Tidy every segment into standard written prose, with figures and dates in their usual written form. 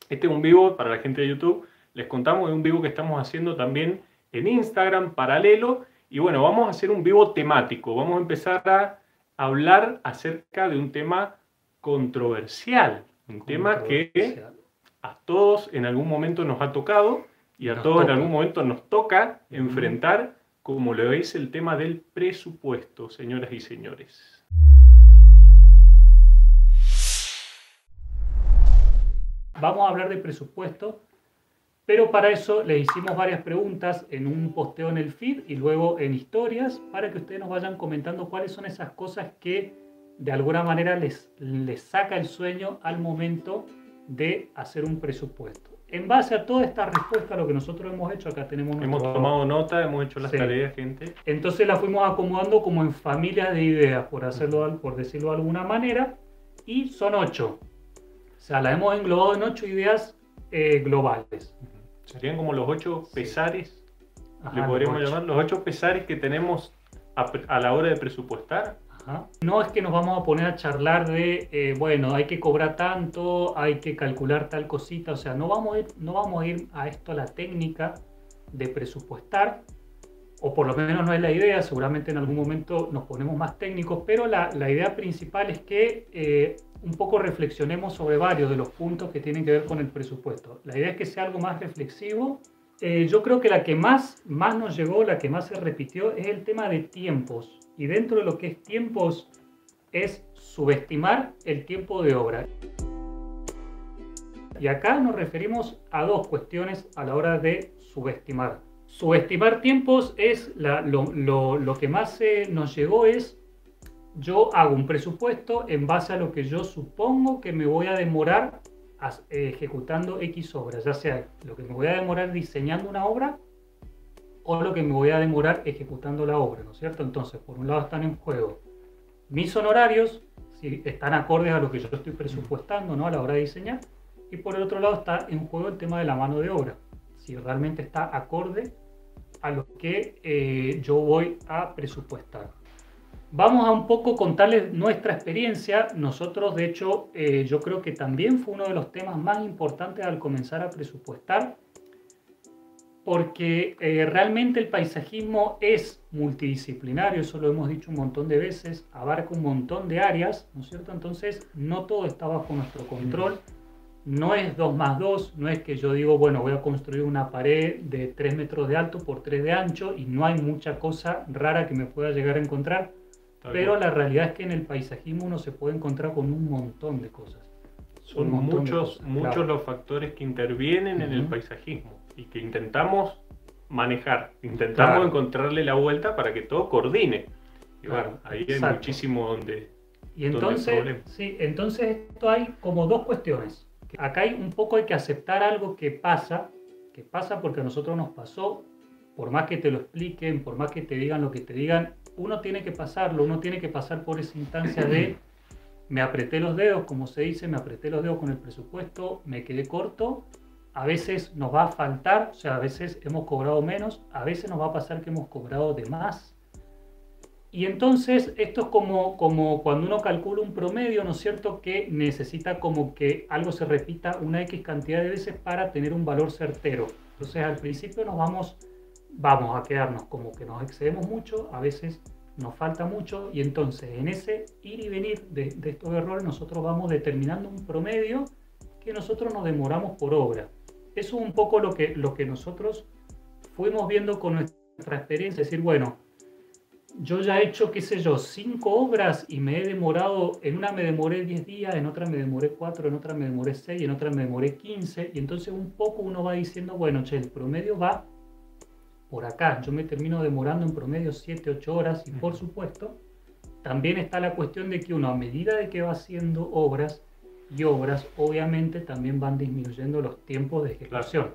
Este es un vivo para la gente de YouTube. Les contamos de un vivo que estamos haciendo también en Instagram, paralelo. Y bueno, vamos a hacer un vivo temático. Vamos a empezar a hablar acerca de un tema controversial. Un tema que Controversial. a todos en algún momento nos ha tocado y a Nos todos en algún toca. momento nos toca Ujú. enfrentar, como lo es el tema del presupuesto, señoras y señores. Vamos a hablar de presupuesto, pero para eso les hicimos varias preguntas en un posteo en el feed y luego en historias para que ustedes nos vayan comentando cuáles son esas cosas que de alguna manera les saca el sueño al momento de hacer un presupuesto. En base a toda esta respuesta, lo que nosotros hemos hecho, acá tenemos Hemos nuestro... tomado nota, hemos hecho las Sí. tareas, gente. Entonces la fuimos acomodando como en familias de ideas, por decirlo de alguna manera, y son 8. O sea, la hemos englobado en 8 ideas globales. Serían como los 8 Sí. pesares, le Ajá, los podríamos 8. llamar, los 8 pesares que tenemos a la hora de presupuestar. Ajá. No es que nos vamos a poner a charlar de, bueno, hay que cobrar tanto, hay que calcular tal cosita, o sea, no vamos a ir a esto, a la técnica de presupuestar, o por lo menos no es la idea, seguramente en algún momento nos ponemos más técnicos, pero la idea principal es que un poco reflexionemos sobre varios de los puntos que tienen que ver con el presupuesto. La idea es que sea algo más reflexivo. Yo creo que la que más nos llegó, la que más se repitió, es el tema de tiempos. Y dentro de lo que es tiempos, es subestimar el tiempo de obra. Y acá nos referimos a dos cuestiones a la hora de subestimar. Subestimar tiempos es lo que más nos llegó es, yo hago un presupuesto en base a lo que yo supongo que me voy a demorar ejecutando X obras, ya sea lo que me voy a demorar diseñando una obra o lo que me voy a demorar ejecutando la obra, ¿no es cierto? Entonces, por un lado están en juego mis honorarios, si están acordes a lo que yo estoy presupuestando, ¿no? A la hora de diseñar, y por el otro lado está en juego el tema de la mano de obra, si realmente está acorde a lo que yo voy a presupuestar. Vamos a un poco contarles nuestra experiencia. Nosotros, de hecho, yo creo que también fue uno de los temas más importantes al comenzar a presupuestar, porque realmente el paisajismo es multidisciplinario, eso lo hemos dicho un montón de veces, abarca un montón de áreas, ¿no es cierto? Entonces, no todo está bajo nuestro control, no es 2 más 2, no es que yo digo, bueno, voy a construir una pared de 3 metros de alto por 3 de ancho y no hay mucha cosa rara que me pueda llegar a encontrar, Tal pero cual. la realidad es que en el paisajismo uno se puede encontrar con un montón de cosas, Son un montón de muchos, cosas, muchos claro. los factores que intervienen en el Ujú. paisajismo y que intentamos manejar, intentamos Claro, encontrarle la vuelta para que todo coordine. Y bueno, claro, ahí hay exacto. muchísimo Y donde hay entonces, problemas. sí, entonces esto hay como dos cuestiones. Acá hay un poco hay que aceptar algo que pasa porque a nosotros nos pasó, por más que te lo expliquen, por más que te digan lo que te digan, uno tiene que pasarlo, uno tiene que pasar por esa instancia de me apreté los dedos, como se dice, me apreté los dedos con el presupuesto, me quedé corto, a veces nos va a faltar, o sea, a veces hemos cobrado menos, a veces nos va a pasar que hemos cobrado de más, y entonces esto es como cuando uno calcula un promedio, ¿no es cierto? Que necesita como que algo se repita una X cantidad de veces para tener un valor certero. Entonces al principio vamos a quedarnos como que nos excedemos mucho, a veces nos falta mucho y entonces en ese ir y venir de estos errores nosotros vamos determinando un promedio que nosotros nos demoramos por obra. Eso es un poco lo que nosotros fuimos viendo con nuestra experiencia, es decir, bueno, yo ya he hecho, qué sé yo, 5 obras y me he demorado, en una me demoré 10 días, en otra me demoré 4, en otra me demoré 6, en otra me demoré 15, y entonces un poco uno va diciendo, bueno, che, el promedio va por acá, yo me termino demorando en promedio 7, 8 horas, y por supuesto, también está la cuestión de que uno, a medida de que va haciendo obras y obras, obviamente también van disminuyendo los tiempos de Claro. ejecución.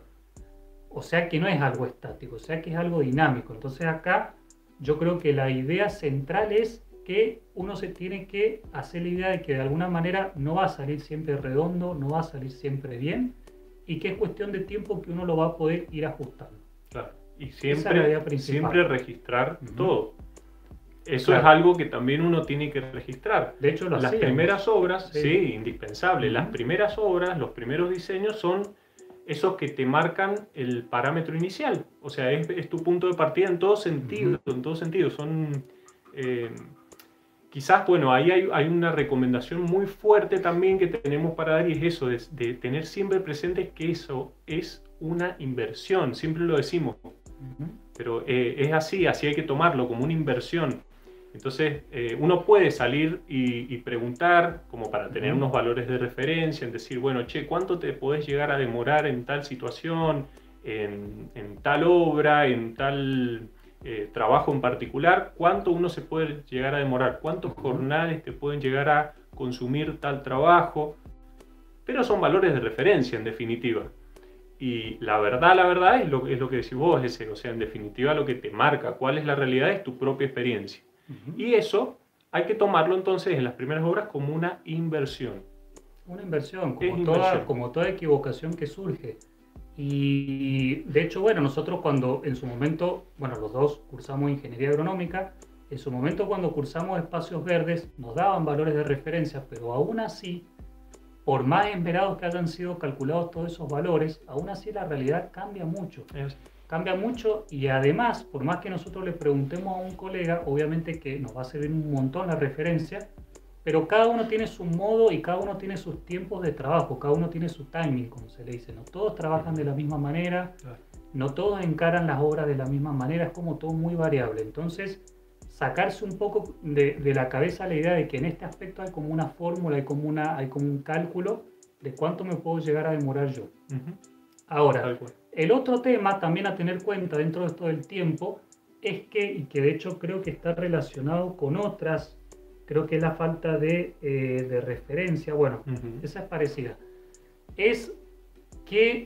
O sea que no es algo estático, o sea que es algo dinámico. Entonces acá yo creo que la idea central es que uno se tiene que hacer la idea de que de alguna manera no va a salir siempre redondo, no va a salir siempre bien y que es cuestión de tiempo que uno lo va a poder ir ajustando. Claro. Y Esa es la siempre, idea siempre principal. registrar Ujú. todo. Eso es algo que también uno tiene que registrar. De hecho, las primeras obras, sí, sí, indispensable. Las primeras obras, los primeros diseños son esos que te marcan el parámetro inicial. O sea, es tu punto de partida en todo sentido. En todo sentido. Son, quizás, bueno, ahí hay una recomendación muy fuerte también que tenemos para dar, y es eso, de tener siempre presente que eso es una inversión. Siempre lo decimos. Pero es así hay que tomarlo como una inversión. Entonces, uno puede salir y preguntar, como para tener unos valores de referencia, en decir, bueno, che, ¿cuánto te podés llegar a demorar en tal situación, en tal obra, en tal trabajo en particular? ¿Cuánto uno se puede llegar a demorar? ¿Cuántos jornales te pueden llegar a consumir tal trabajo? Pero son valores de referencia, en definitiva. Y la verdad es lo que decís vos, o sea, en definitiva lo que te marca cuál es la realidad es tu propia experiencia. Y eso hay que tomarlo entonces en las primeras obras como una inversión. Una inversión, como toda equivocación que surge. Y de hecho, bueno, nosotros cuando en su momento, bueno, los dos cursamos ingeniería agronómica, en su momento cuando cursamos espacios verdes nos daban valores de referencia, pero aún así, por más esmerados que hayan sido calculados todos esos valores, aún así la realidad cambia mucho. Cambia mucho, y además, por más que nosotros le preguntemos a un colega, obviamente que nos va a servir un montón la referencia, pero cada uno tiene su modo y cada uno tiene sus tiempos de trabajo, cada uno tiene su timing, como se le dice. No todos trabajan de la misma manera, no todos encaran las obras de la misma manera, es como todo muy variable. Entonces, sacarse un poco de la cabeza la idea de que en este aspecto hay como una fórmula, hay como un cálculo de cuánto me puedo llegar a demorar yo. Ahora, el otro tema también a tener cuenta dentro de esto del tiempo es y que de hecho creo que está relacionado con otras, creo que es la falta de referencia, bueno, esa es parecida, es que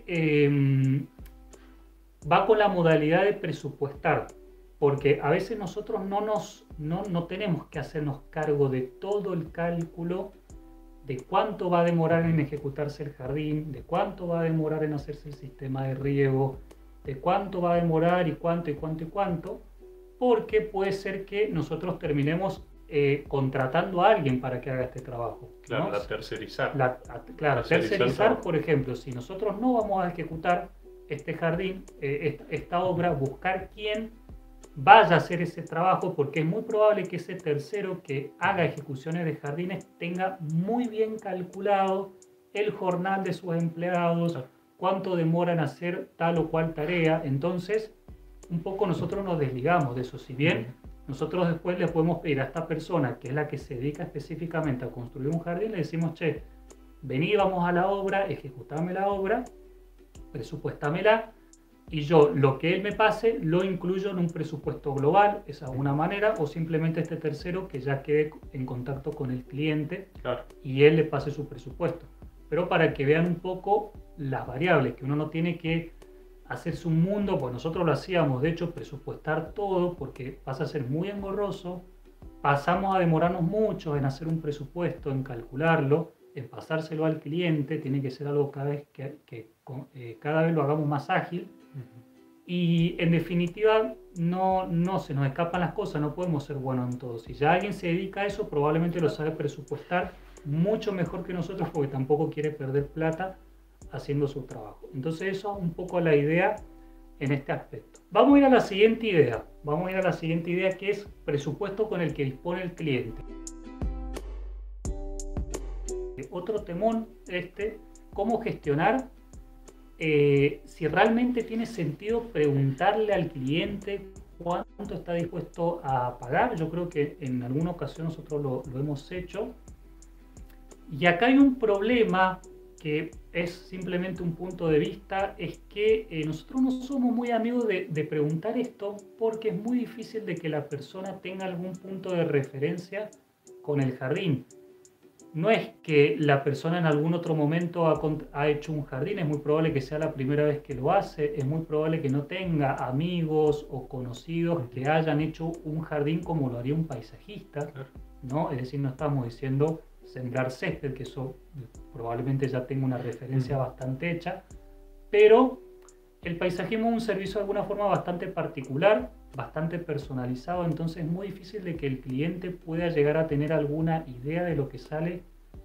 va con la modalidad de presupuestar, porque a veces nosotros no tenemos que hacernos cargo de todo el cálculo de cuánto va a demorar en ejecutarse el jardín, de cuánto va a demorar en hacerse el sistema de riego, de cuánto va a demorar y cuánto, porque puede ser que nosotros terminemos contratando a alguien para que haga este trabajo. Claro, ¿no? Tercerizar. Tercerizar, por ejemplo, si nosotros no vamos a ejecutar este jardín, esta obra, buscar quién vaya a hacer ese trabajo, porque es muy probable que ese tercero que haga ejecuciones de jardines tenga muy bien calculado el jornal de sus empleados, cuánto demoran en hacer tal o cual tarea. Entonces, un poco nosotros nos desligamos de eso. Si bien nosotros después le podemos pedir a esta persona, que es la que se dedica específicamente a construir un jardín, le decimos, che, vení, vamos a la obra, ejecutame la obra, presupuéstamela, y yo lo que él me pase lo incluyo en un presupuesto global, esa es una manera, o simplemente este tercero que ya quede en contacto con el cliente y él le pase su presupuesto. Pero para que vean un poco las variables, que uno no tiene que hacerse un mundo, pues nosotros lo hacíamos, de hecho, presupuestar todo, porque pasa a ser muy engorroso, pasamos a demorarnos mucho en hacer un presupuesto, en calcularlo, en pasárselo al cliente, tiene que ser algo cada vez cada vez lo hagamos más ágil. Y en definitiva no se nos escapan las cosas, no podemos ser buenos en todo. Si ya alguien se dedica a eso, probablemente lo sabe presupuestar mucho mejor que nosotros, porque tampoco quiere perder plata haciendo su trabajo. Entonces eso es un poco la idea en este aspecto. Vamos a ir a la siguiente idea, que es presupuesto con el que dispone el cliente. Otro temón, cómo gestionar si realmente tiene sentido preguntarle al cliente cuánto está dispuesto a pagar. Yo creo que en alguna ocasión nosotros lo hemos hecho. Y acá hay un problema que es simplemente un punto de vista, es que nosotros no somos muy amigos de preguntar esto, porque es muy difícil de que la persona tenga algún punto de referencia con el jardín. No es que la persona en algún otro momento ha hecho un jardín, es muy probable que sea la primera vez que lo hace, es muy probable que no tenga amigos o conocidos que hayan hecho un jardín como lo haría un paisajista, ¿no? Es decir, no estamos diciendo sembrar césped, que eso probablemente ya tenga una referencia bastante hecha, pero El paisajismo es un servicio de alguna forma bastante particular, bastante personalizado, entonces es muy difícil de que el cliente pueda llegar a tener alguna idea de lo que sale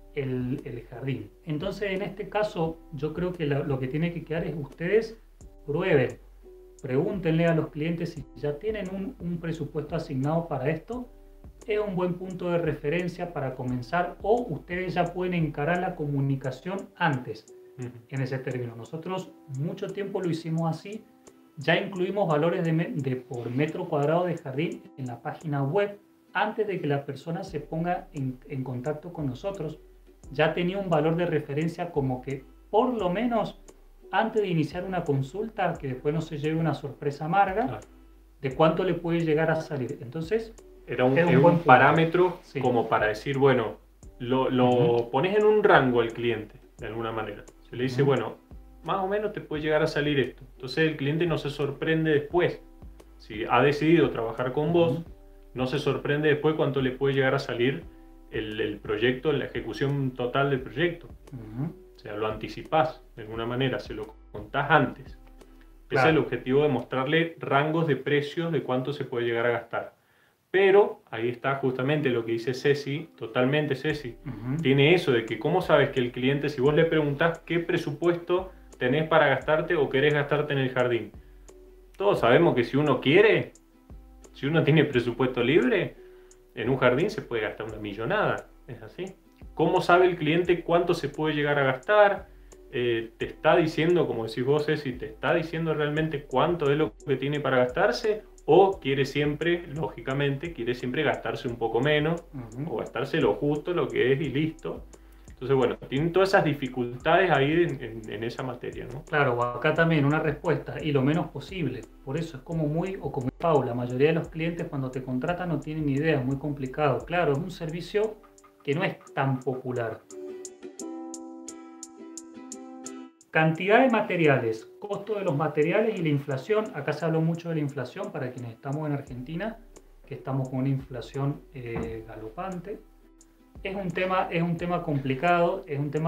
el jardín. Entonces, en este caso, yo creo que lo que tiene que quedar es ustedes prueben, pregúntenle a los clientes si ya tienen un presupuesto asignado para esto. Es un buen punto de referencia para comenzar, o ustedes ya pueden encarar la comunicación antes en ese término. Nosotros mucho tiempo lo hicimos así, ya incluimos valores por metro cuadrado de jardín en la página web antes de que la persona se ponga en contacto con nosotros. Ya tenía un valor de referencia como que por lo menos antes de iniciar una consulta, que después no se lleve una sorpresa amarga, claro, de cuánto le puede llegar a salir. Entonces, era un parámetro, sí, como para decir, bueno, lo pones en un rango al cliente, de alguna manera. Se le dice, bueno, más o menos te puede llegar a salir esto. Entonces el cliente no se sorprende después. Si ha decidido trabajar con vos, no se sorprende después cuánto le puede llegar a salir el proyecto, la ejecución total del proyecto. O sea, lo anticipás de alguna manera, se lo contás antes. Claro. Ese es el objetivo de mostrarle rangos de precios de cuánto se puede llegar a gastar. Pero ahí está justamente lo que dice Ceci, totalmente Ceci. Tiene eso de que cómo sabes que el cliente, si vos le preguntás qué presupuesto tenés para gastarte o querés gastarte en el jardín. Todos sabemos que si uno quiere, si uno tiene presupuesto libre, en un jardín se puede gastar una millonada. Es así. ¿Cómo sabe el cliente cuánto se puede llegar a gastar? Te está diciendo, como decís vos, Ceci, te está diciendo realmente cuánto es lo que tiene para gastarse, o quiere siempre, lógicamente, quiere siempre gastarse un poco menos, o gastarse lo justo, lo que es y listo. Entonces, bueno, tienen todas esas dificultades ahí en esa materia, ¿no? Claro, acá también una respuesta, y lo menos posible. Por eso es como Pau, la mayoría de los clientes cuando te contratan no tienen ni idea, es muy complicado. Claro, es un servicio que no es tan popular. Cantidad de materiales, costo de los materiales y la inflación. Acá se habló mucho de la inflación para quienes estamos en Argentina, que estamos con una inflación galopante. Es un tema complicado,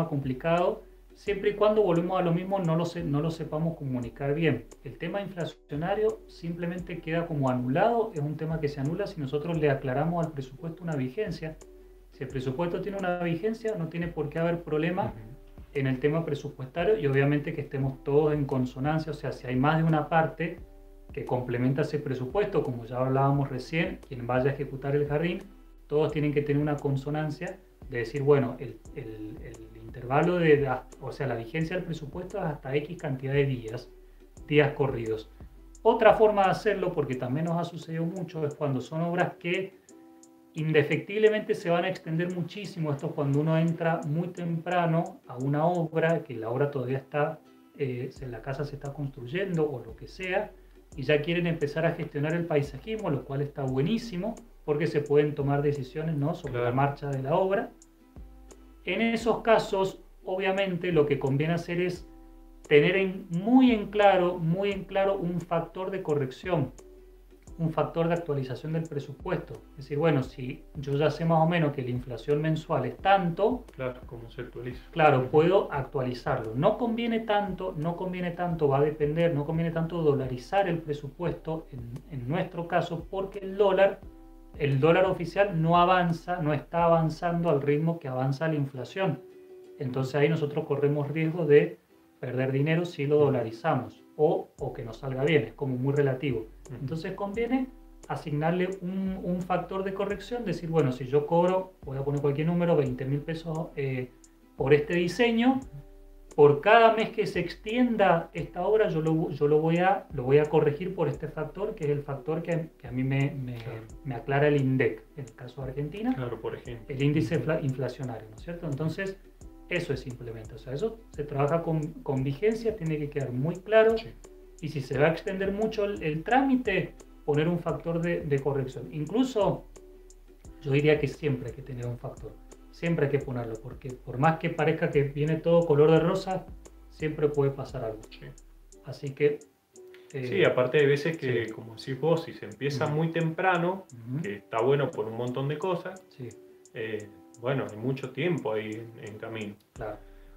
siempre y cuando volvemos a lo mismo no lo sepamos comunicar bien. El tema inflacionario simplemente queda como anulado, es un tema que se anula si nosotros le aclaramos al presupuesto una vigencia. Si el presupuesto tiene una vigencia, no tiene por qué haber problema en el tema presupuestario, y obviamente que estemos todos en consonancia, o sea, si hay más de una parte que complementa ese presupuesto, como ya hablábamos recién, quien vaya a ejecutar el jardín, todos tienen que tener una consonancia de decir, bueno, el intervalo o sea, la vigencia del presupuesto es hasta X cantidad de días corridos. Otra forma de hacerlo, porque también nos ha sucedido mucho, es cuando son obras que indefectiblemente se van a extender muchísimo. Esto es cuando uno entra muy temprano a una obra, que la obra todavía está, la casa se está construyendo o lo que sea, y ya quieren empezar a gestionar el paisajismo, lo cual está buenísimo, porque se pueden tomar decisiones, ¿no?, sobre la marcha de la obra. En esos casos, obviamente, lo que conviene hacer es tener muy en claro un factor de corrección, un factor de actualización del presupuesto. Es decir, bueno, si yo ya sé más o menos que la inflación mensual es tanto, claro, ¿cómo se actualiza? Claro, puedo actualizarlo. No conviene tanto, va a depender, no conviene tanto dolarizar el presupuesto en nuestro caso, porque el dólar oficial no avanza, no está avanzando al ritmo que avanza la inflación. Entonces ahí nosotros corremos riesgo de perder dinero si lo dolarizamos o que nos salga bien, es como muy relativo. Entonces conviene asignarle un factor de corrección, decir, bueno, si yo cobro, voy a poner cualquier número, 20.000 pesos por este diseño, por cada mes que se extienda esta obra yo lo voy a corregir por este factor, que es el factor que a mí me aclara el INDEC, en el caso de Argentina, claro, por ejemplo, el índice inflacionario, ¿no es cierto? Entonces, eso es simplemente, o sea, eso se trabaja con vigencia, tiene que quedar muy claro, sí. Y si se va a extender mucho el trámite, poner un factor de corrección. Incluso, yo diría que siempre hay que tener un factor. Siempre hay que ponerlo, porque por más que parezca que viene todo color de rosa, siempre puede pasar algo. Sí. Así que... sí, aparte de veces que, sí, como decís vos, si se empieza muy temprano, que está bueno por un montón de cosas, sí, bueno, hay mucho tiempo ahí en camino. Claro.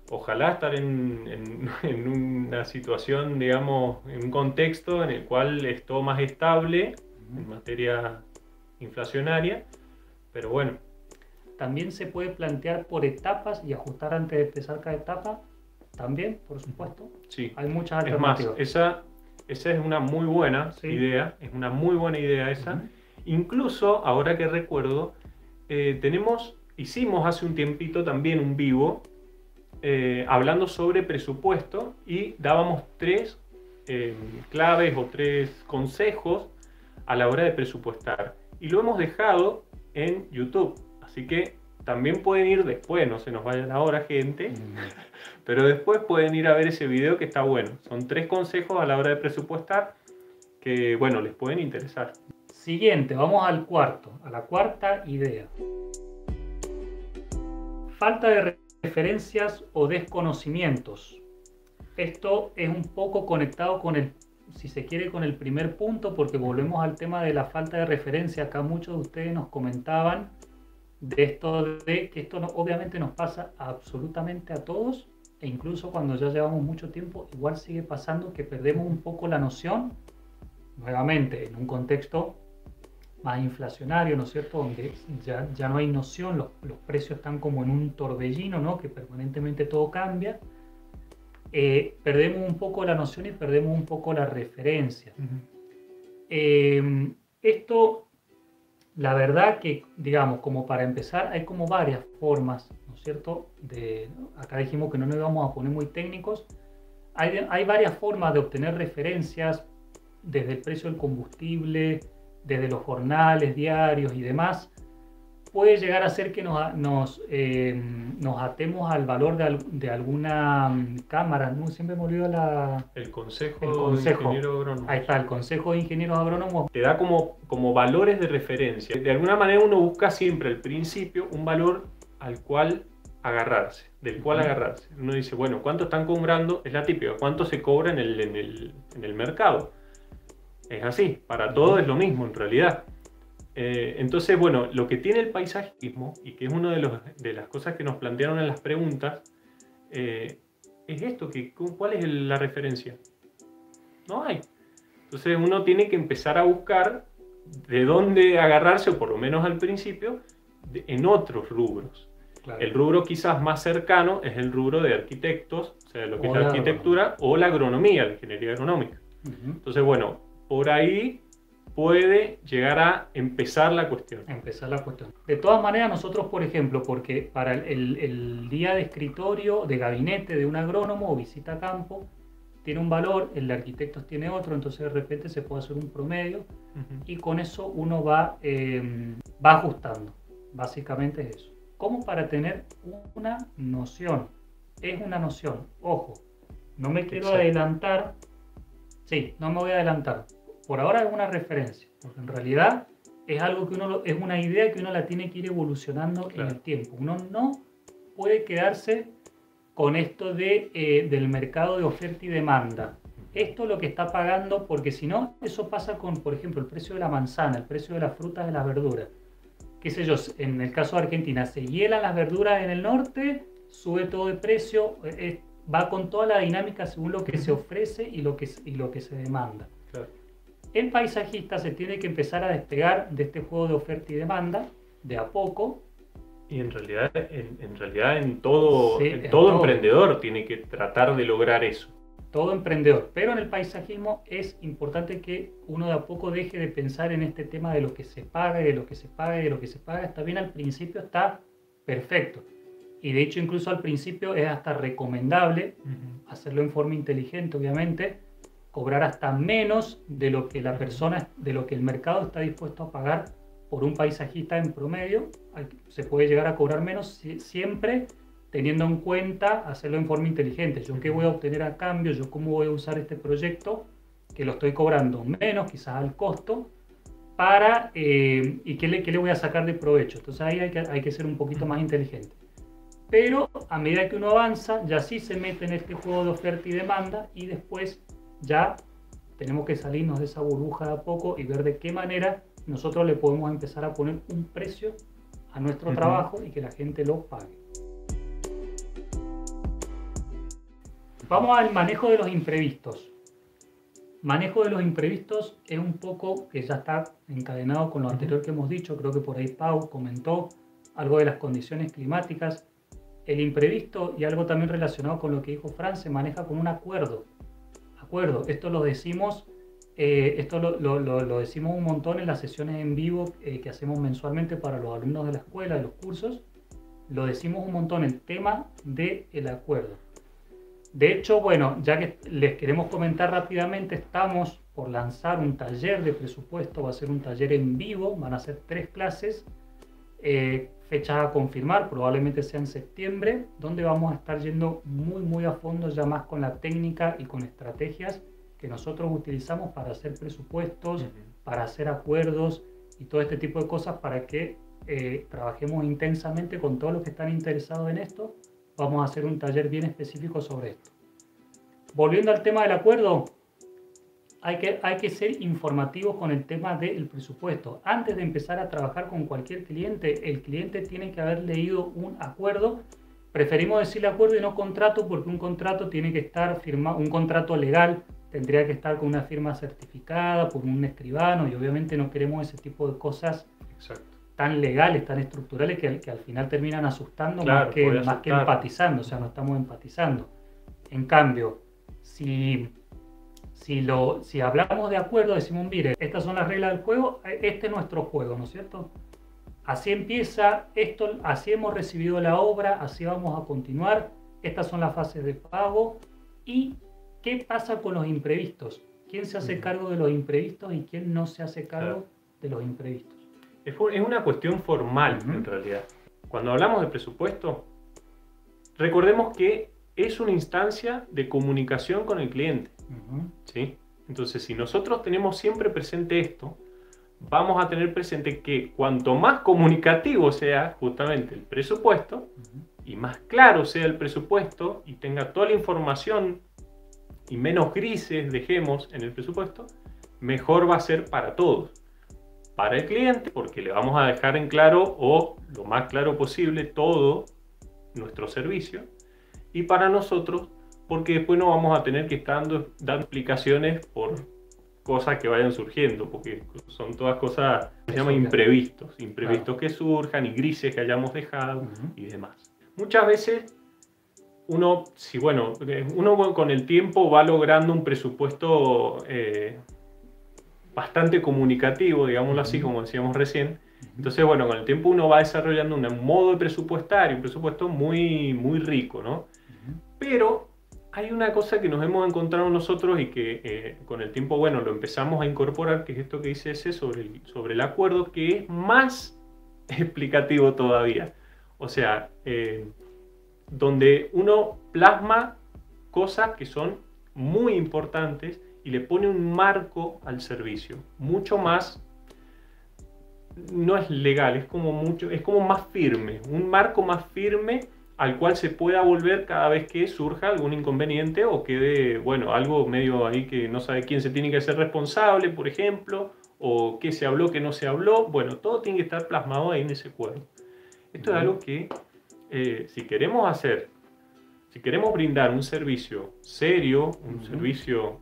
ojalá estar en una situación, digamos, en un contexto en el cual es todo más estable en materia inflacionaria, pero bueno. También se puede plantear por etapas y ajustar antes de empezar cada etapa, también, por supuesto. Sí. Hay muchas alternativas. Es más, esa es una muy buena idea, es una muy buena idea esa. Incluso, ahora que recuerdo, hicimos hace un tiempito también un vivo hablando sobre presupuesto y dábamos 3 claves o 3 consejos a la hora de presupuestar. Y lo hemos dejado en YouTube. Así que también pueden ir después, no se nos vayan ahora, gente, pero después pueden ir a ver ese video que está bueno. Son 3 consejos a la hora de presupuestar que, bueno, les pueden interesar. Siguiente, vamos al cuarto, a la cuarta idea. Falta de referencias o desconocimientos. Esto es un poco conectado con el, si se quiere, con el primer punto, porque volvemos al tema de la falta de referencia. Acá muchos de ustedes nos comentaban de esto, de que esto obviamente nos pasa absolutamente a todos, e incluso cuando ya llevamos mucho tiempo, igual sigue pasando que perdemos un poco la noción, nuevamente en un contexto más inflacionario, ¿no es cierto?, donde ya no hay noción, los precios están como en un torbellino, ¿no?, que permanentemente todo cambia. Perdemos un poco la noción y perdemos un poco la referencia. Esto, la verdad que, digamos, como para empezar, hay como varias formas, ¿no es cierto? Acá dijimos que no nos íbamos a poner muy técnicos. Hay varias formas de obtener referencias, desde el precio del combustible, desde los jornales diarios y demás. Puede llegar a ser que nos atemos al valor de alguna cámara, ¿no? Siempre me olvido el consejo de ingeniero agrónomo. Ahí está, el consejo de ingenieros agrónomos. Te da como valores de referencia. De alguna manera uno busca siempre al principio un valor al cual agarrarse, del cual agarrarse. Uno dice, bueno, ¿cuánto están cobrando? Es la típica, ¿cuánto se cobra en el mercado? Es así, para todo es lo mismo en realidad. Entonces, bueno, lo que tiene el paisajismo, y que es una de las cosas que nos plantearon en las preguntas, es esto, ¿cuál es la referencia? No hay. Entonces uno tiene que empezar a buscar de dónde agarrarse, o por lo menos al principio, en otros rubros. Claro. El rubro quizás más cercano es el rubro de arquitectos, o sea, lo que es la arquitectura, o la agronomía, la ingeniería agronómica. Entonces, bueno, por ahí puede llegar a empezar la cuestión. De todas maneras, nosotros, por ejemplo, porque para el día de escritorio, de gabinete de un agrónomo o visita a campo, tiene un valor, el de arquitectos tiene otro, entonces de repente se puede hacer un promedio y con eso uno va ajustando. Básicamente es eso. Como para tener una noción. Es una noción. Ojo, no me quiero adelantar. Sí, no me voy a adelantar. Por ahora es una referencia, porque en realidad es algo que es una idea que uno la tiene que ir evolucionando en el tiempo. Uno no puede quedarse con esto del mercado de oferta y demanda. Esto es lo que está pagando, porque si no, eso pasa con, por ejemplo, el precio de la manzana, el precio de las frutas, de las verduras. Qué sé yo, en el caso de Argentina, se hielan las verduras en el norte, sube todo el precio, va con toda la dinámica según lo que se ofrece y lo que se demanda. Claro. El paisajista se tiene que empezar a despegar de este juego de oferta y demanda, de a poco. Y en realidad en todo emprendedor tiene que tratar de lograr eso. Todo emprendedor. Pero en el paisajismo es importante que uno de a poco deje de pensar en este tema de lo que se paga, de lo que se paga, de lo que se paga. Está bien, al principio está perfecto. Y de hecho incluso al principio es hasta recomendable hacerlo en forma inteligente, obviamente, cobrar hasta menos de lo que la persona, de lo que el mercado está dispuesto a pagar por un paisajista en promedio. Se puede llegar a cobrar menos siempre teniendo en cuenta hacerlo en forma inteligente. ¿Yo qué voy a obtener a cambio? ¿Yo cómo voy a usar este proyecto que lo estoy cobrando menos, quizás al costo, y qué le voy a sacar de provecho? Entonces ahí hay que ser un poquito más inteligente. Pero a medida que uno avanza, ya sí se mete en este juego de oferta y demanda, y después ya tenemos que salirnos de esa burbuja de a poco y ver de qué manera nosotros le podemos empezar a poner un precio a nuestro trabajo y que la gente lo pague. Vamos al manejo de los imprevistos. Manejo de los imprevistos es un poco que ya está encadenado con lo anterior que hemos dicho. Creo que por ahí Pau comentó algo de las condiciones climáticas. El imprevisto, y algo también relacionado con lo que dijo Fran, se maneja con un acuerdo. Esto lo decimos, lo decimos un montón en las sesiones en vivo que hacemos mensualmente para los alumnos de la escuela, de los cursos. Lo decimos un montón, el tema del acuerdo. De hecho, bueno, ya que les queremos comentar rápidamente, estamos por lanzar un taller de presupuesto. Va a ser un taller en vivo, van a ser 3 clases, fechas a confirmar, probablemente sea en septiembre, donde vamos a estar yendo muy a fondo ya más con la técnica y con estrategias que nosotros utilizamos para hacer presupuestos, para hacer acuerdos y todo este tipo de cosas, para que trabajemos intensamente con todos los que están interesados en esto. Vamos a hacer un taller bien específico sobre esto. Volviendo al tema del acuerdo, hay que ser informativos con el tema del presupuesto. Antes de empezar a trabajar con cualquier cliente, el cliente tiene que haber leído un acuerdo. Preferimos decirle acuerdo y no contrato, porque un contrato tiene que estar firmado, un contrato legal tendría que estar con una firma certificada por un escribano, y obviamente no queremos ese tipo de cosas. Exacto. Tan legales, tan estructurales, que al final terminan asustando, claro, más que empatizando. O sea, no estamos empatizando. En cambio, si hablamos de acuerdo, decimos, mire, estas son las reglas del juego, este es nuestro juego, ¿no es cierto? Así empieza esto, así hemos recibido la obra, así vamos a continuar, estas son las fases de pago. ¿Y qué pasa con los imprevistos? ¿Quién se hace cargo de los imprevistos y quién no se hace cargo de los imprevistos? Es una cuestión formal, en realidad. Cuando hablamos de presupuesto, recordemos que es una instancia de comunicación con el cliente. ¿Sí? Entonces, si nosotros tenemos siempre presente esto, vamos a tener presente que cuanto más comunicativo sea justamente el presupuesto, y más claro sea el presupuesto, y tenga toda la información, y menos grises dejemos en el presupuesto, mejor va a ser para todos. Para el cliente, porque le vamos a dejar en claro, o lo más claro posible, todo nuestro servicio. Y para nosotros, porque después no vamos a tener que estar dando explicaciones por cosas que vayan surgiendo, porque son todas cosas que se llaman imprevistos que surjan, y grises que hayamos dejado y demás. Muchas veces uno con el tiempo va logrando un presupuesto bastante comunicativo, digámoslo así, como decíamos recién. Entonces, bueno, con el tiempo uno va desarrollando un modo de presupuestario, un presupuesto muy rico, ¿no? Pero hay una cosa que nos hemos encontrado nosotros y que con el tiempo, bueno, lo empezamos a incorporar, que es esto que dice ese sobre el acuerdo, que es más explicativo todavía. O sea, donde uno plasma cosas que son muy importantes y le pone un marco al servicio, mucho más, no es legal, es como más firme, un marco más firme al cual se pueda volver cada vez que surja algún inconveniente o quede, bueno, algo medio ahí que no sabe quién se tiene que hacer responsable, por ejemplo, o qué se habló, qué no se habló. Bueno, todo tiene que estar plasmado ahí en ese acuerdo. Esto es algo que si queremos brindar un servicio serio, un servicio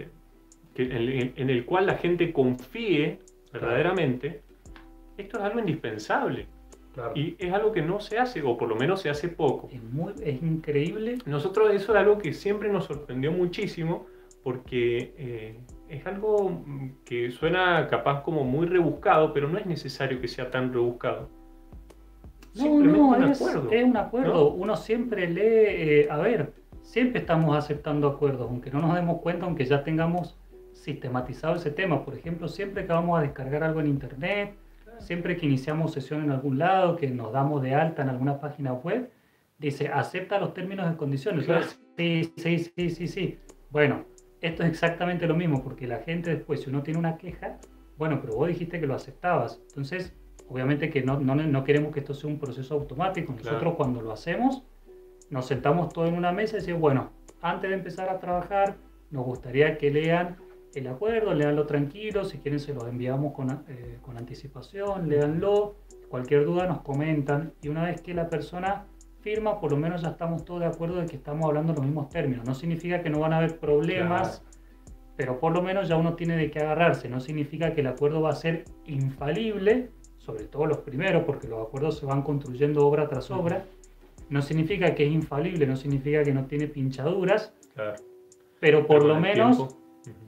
en el cual la gente confíe verdaderamente, esto es algo indispensable. Claro. Y es algo que no se hace, o por lo menos se hace poco. Es increíble. Nosotros eso es algo que siempre nos sorprendió muchísimo, porque es algo que suena capaz como muy rebuscado, pero no es necesario que sea tan rebuscado. Es un acuerdo. ¿No? Uno siempre lee, siempre estamos aceptando acuerdos, aunque no nos demos cuenta, aunque ya tengamos sistematizado ese tema. Por ejemplo, siempre que vamos a descargar algo en internet, siempre que iniciamos sesión en algún lado, que nos damos de alta en alguna página web, dice, acepta los términos y condiciones. Claro. Sí. Bueno, esto es exactamente lo mismo, porque la gente después, si uno tiene una queja, bueno, pero vos dijiste que lo aceptabas. Entonces, obviamente que no queremos que esto sea un proceso automático. Nosotros, claro, cuando lo hacemos, nos sentamos todos en una mesa y decimos, bueno, antes de empezar a trabajar, nos gustaría que lean el acuerdo, léanlo tranquilo, si quieren se los enviamos con anticipación, léanlo, cualquier duda nos comentan, y una vez que la persona firma, por lo menos ya estamos todos de acuerdo de que estamos hablando los mismos términos. No significa que no van a haber problemas, claro, pero por lo menos ya uno tiene de qué agarrarse. No significa que el acuerdo va a ser infalible, sobre todo los primeros, porque los acuerdos se van construyendo obra tras obra. No significa que es infalible, no significa que no tiene pinchaduras, claro, pero por lo menos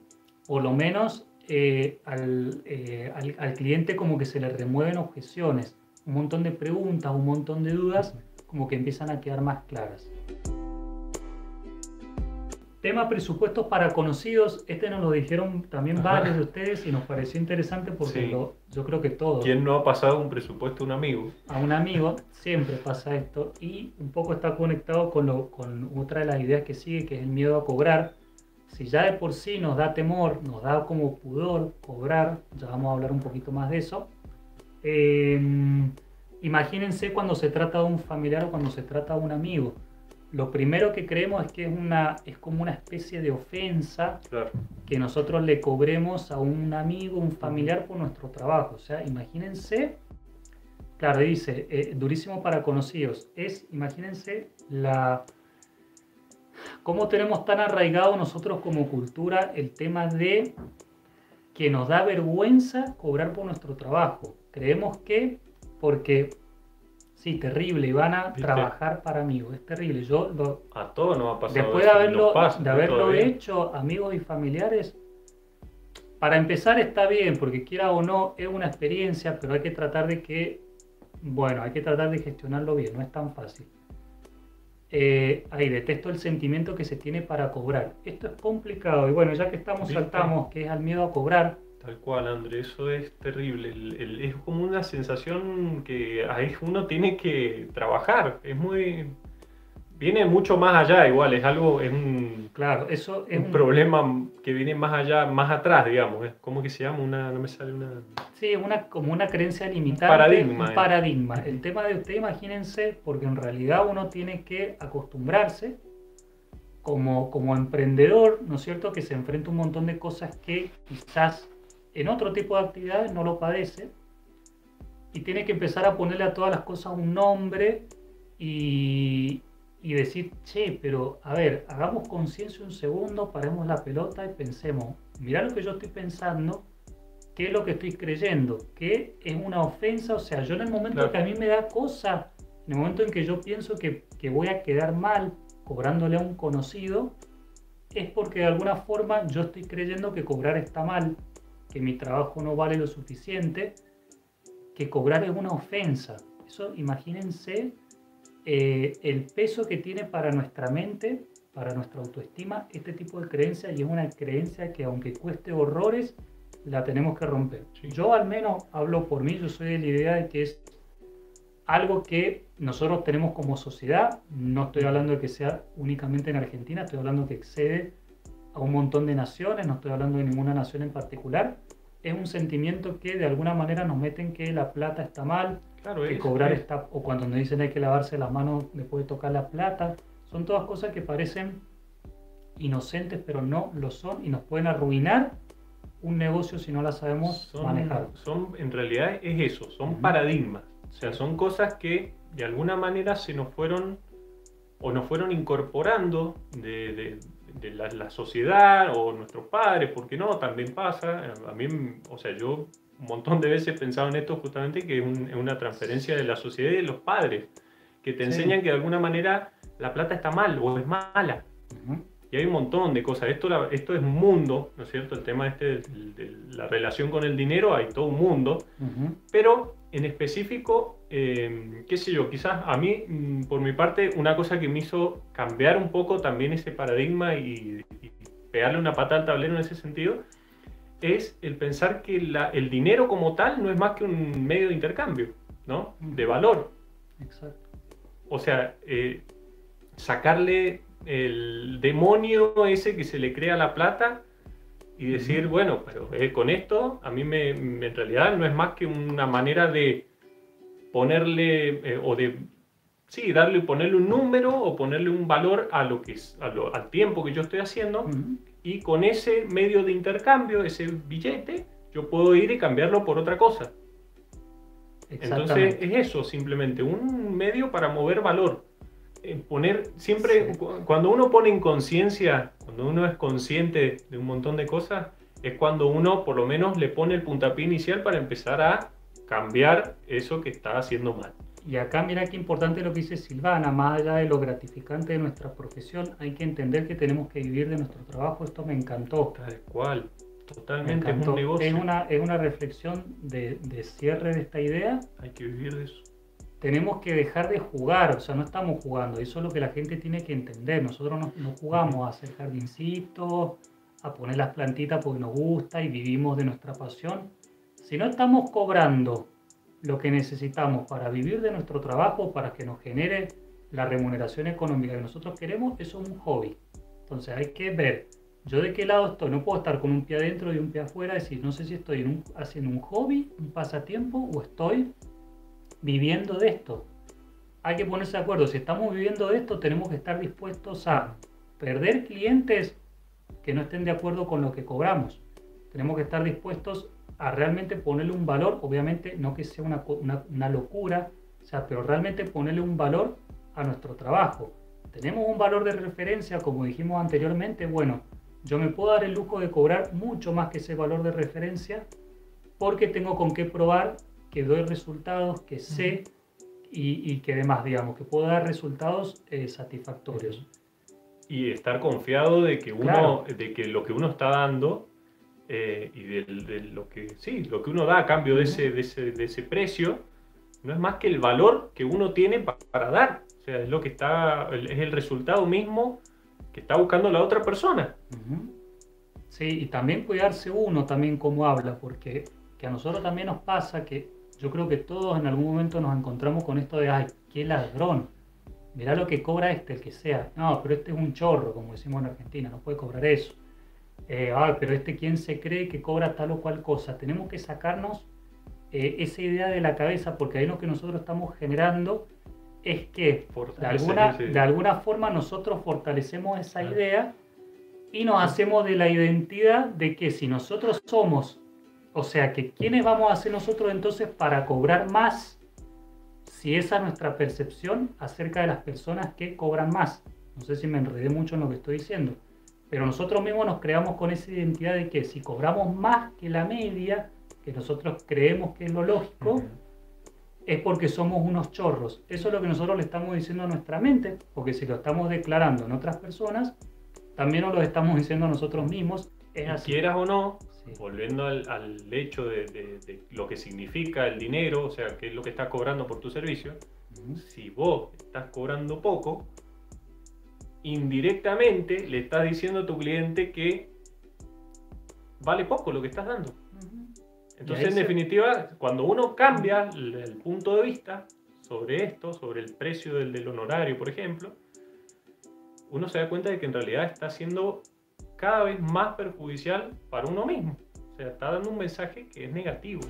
al cliente como que se le remueven objeciones, un montón de preguntas, un montón de dudas, como que empiezan a quedar más claras. Tema presupuestos para conocidos, este nos lo dijeron también varios de ustedes y nos pareció interesante porque sí, yo creo que todos. ¿Quién no ha pasado un presupuesto a un amigo? A un amigo siempre pasa esto y un poco está conectado con otra de las ideas que sigue, que es el miedo a cobrar. Si ya de por sí nos da temor, nos da como pudor cobrar, ya vamos a hablar un poquito más de eso. Imagínense cuando se trata de un familiar o cuando se trata de un amigo. Lo primero que creemos es que es como una especie de ofensa, claro, que nosotros le cobremos a un amigo, un familiar por nuestro trabajo. O sea, imagínense, claro, dice, durísimo para conocidos. Imagínense cómo tenemos tan arraigado nosotros como cultura el tema de que nos da vergüenza cobrar por nuestro trabajo. Creemos que porque... Sí, terrible, y van a ¿viste? Trabajar para amigos, es terrible. A todos nos ha pasado. Después de haberlo hecho, amigos y familiares, para empezar está bien, porque quiera o no, es una experiencia, pero hay que tratar de gestionarlo bien, no es tan fácil. Detesto el sentimiento que se tiene para cobrar. Esto es complicado, y bueno, ya que estamos, saltamos, que es al miedo a cobrar. Tal cual, André, eso es terrible. Es como una sensación que ahí uno tiene que trabajar. Viene mucho más allá, igual, claro, eso es un problema que viene más allá, más atrás, digamos. ¿Cómo que se llama? No me sale una... Sí, como una creencia limitante. Un paradigma. El tema de usted, imagínense, porque en realidad uno tiene que acostumbrarse como emprendedor, ¿no es cierto?, que se enfrenta a un montón de cosas que quizás en otro tipo de actividades no lo padece y tiene que empezar a ponerle a todas las cosas un nombre y decir, che, pero a ver, hagamos conciencia un segundo, paremos la pelota y pensemos, mirá lo que yo estoy pensando, qué es lo que estoy creyendo, qué es una ofensa. O sea, yo en el momento que a mí me da cosa, en el momento en que yo pienso que voy a quedar mal cobrándole a un conocido, es porque de alguna forma yo estoy creyendo que cobrar está mal, que mi trabajo no vale lo suficiente, que cobrar es una ofensa. Eso, imagínense el peso que tiene para nuestra mente, para nuestra autoestima, este tipo de creencia, y es una creencia que aunque cueste horrores, la tenemos que romper. Sí. Yo al menos hablo por mí, yo soy de la idea de que es algo que nosotros tenemos como sociedad. No estoy hablando de que sea únicamente en Argentina, estoy hablando que excede a un montón de naciones, no estoy hablando de ninguna nación en particular. Es un sentimiento que de alguna manera nos meten que la plata está mal, claro, que cobrar está, o cuando nos dicen hay que lavarse las manos después de tocar la plata. Son todas cosas que parecen inocentes, pero no lo son y nos pueden arruinar un negocio si no las sabemos manejar. En realidad es eso, son paradigmas. O sea, son cosas que de alguna manera se nos fueron incorporando de la sociedad o nuestros padres, porque no, también pasa. A mí, o sea, yo un montón de veces he pensado en esto justamente, que es una transferencia de la sociedad y de los padres, que te enseñan que de alguna manera la plata está mal o es mala. Y hay un montón de cosas. Esto es un mundo, ¿no es cierto? El tema de la relación con el dinero, hay todo un mundo. Pero en específico, qué sé yo, quizás a mí, por mi parte, una cosa que me hizo cambiar un poco también ese paradigma y pegarle una patada al tablero en ese sentido, es el pensar que el dinero como tal no es más que un medio de intercambio, ¿no? De valor. Exacto. O sea, sacarle el demonio ese que se le crea a la plata y decir, bueno, pero con esto a mí en realidad no es más que una manera de ponerle ponerle un número o ponerle un valor a lo que es, al tiempo que yo estoy haciendo, y con ese medio de intercambio, ese billete, yo puedo ir y cambiarlo por otra cosa. Entonces es eso, simplemente un medio para mover valor. poner siempre, cuando uno pone en conciencia, cuando uno es consciente de un montón de cosas, es cuando uno por lo menos le pone el puntapié inicial para empezar a cambiar eso que está haciendo mal. Y acá mira qué importante lo que dice Silvana, más allá de lo gratificante de nuestra profesión, hay que entender que tenemos que vivir de nuestro trabajo. Esto me encantó. Tal cual, Me totalmente, es encantó. un negocio. Es una reflexión de cierre de esta idea. Hay que vivir de eso. Tenemos que dejar de jugar, o sea, no estamos jugando, eso es lo que la gente tiene que entender. Nosotros no jugamos a hacer jardincitos, a poner las plantitas porque nos gusta y vivimos de nuestra pasión. Si no estamos cobrando lo que necesitamos para vivir de nuestro trabajo, para que nos genere la remuneración económica que nosotros queremos, eso es un hobby. Entonces hay que ver, yo de qué lado estoy, no puedo estar con un pie adentro y un pie afuera, decir, no sé si estoy haciendo un hobby, un pasatiempo o estoy viviendo de esto. Hay que ponerse de acuerdo, si estamos viviendo de esto, tenemos que estar dispuestos a perder clientes que no estén de acuerdo con lo que cobramos. Tenemos que estar dispuestos a realmente ponerle un valor, obviamente no que sea una locura, o sea, pero realmente ponerle un valor a nuestro trabajo. Tenemos un valor de referencia, como dijimos anteriormente, bueno, yo me puedo dar el lujo de cobrar mucho más que ese valor de referencia porque tengo con qué probar que doy resultados, que sé y que demás, digamos, que puedo dar resultados satisfactorios. Y estar confiado de que Claro. de que lo que uno está dando y de lo que sí, lo que uno da a cambio de ese precio, no es más que el valor que uno tiene para dar. O sea, es lo que está, es el resultado mismo que está buscando la otra persona. Sí, y también cuidarse uno también cómo habla, porque que a nosotros también nos pasa que yo creo que todos en algún momento nos encontramos con esto de, ay, qué ladrón, mirá lo que cobra este, el que sea. No, pero este es un chorro, como decimos en Argentina, no puede cobrar eso. Pero este, ¿quién se cree que cobra tal o cual cosa? Tenemos que sacarnos esa idea de la cabeza, porque ahí lo que nosotros estamos generando es que de alguna forma nosotros fortalecemos esa idea y nos hacemos de la identidad de que si nosotros somos, o sea, que quiénes vamos a ser nosotros entonces para cobrar más, si esa es nuestra percepción acerca de las personas que cobran más. No sé si me enredé mucho en lo que estoy diciendo, pero nosotros mismos nos creamos con esa identidad de que si cobramos más que la media, que nosotros creemos que es lo lógico, es porque somos unos chorros. Eso es lo que nosotros le estamos diciendo a nuestra mente, porque si lo estamos declarando en otras personas, también nos lo estamos diciendo a nosotros mismos. Es así. Quieras o no, Sí. volviendo al hecho de lo que significa el dinero, o sea, qué es lo que estás cobrando por tu servicio, si vos estás cobrando poco, indirectamente le estás diciendo a tu cliente que vale poco lo que estás dando. Entonces, en definitiva, cuando uno cambia el punto de vista sobre esto, sobre el precio del honorario, por ejemplo, uno se da cuenta de que en realidad está siendo cada vez más perjudicial para uno mismo. O sea, está dando un mensaje que es negativo.